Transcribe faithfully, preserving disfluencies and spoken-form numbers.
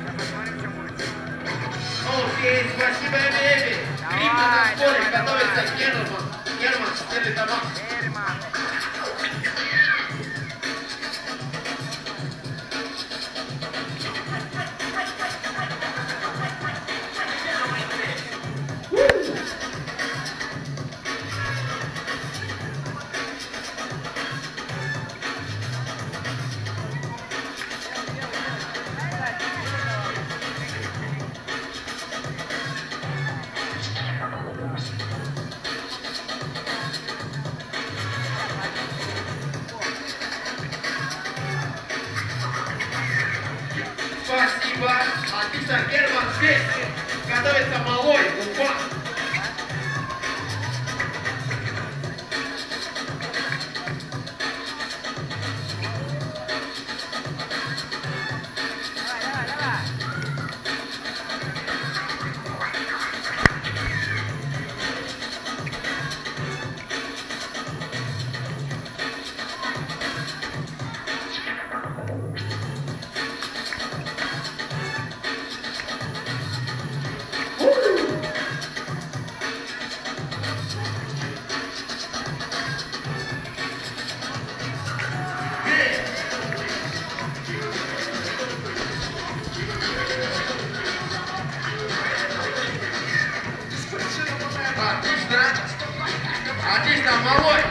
Окей, спасибо, Эми. Грим на танцполе, готовится Герман. Герман, Стерлитамак. Спасибо. Отлично, Герман здесь. Готовится малой. Уфа. Отлично. Отлично, малой.